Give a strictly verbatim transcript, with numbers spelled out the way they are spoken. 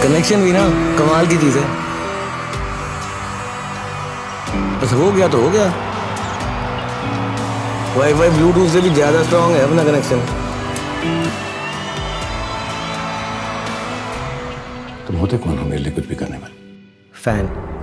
Connection भी ना कमाल की चीज है। बस हो गया तो हो गया। वाईफाई ब्लूटूथ से भी ज्यादा स्ट्रांग है अपना कनेक्शन। तुम होते कौन हो मेरे लिए कुछ भी करने वाले? फैन।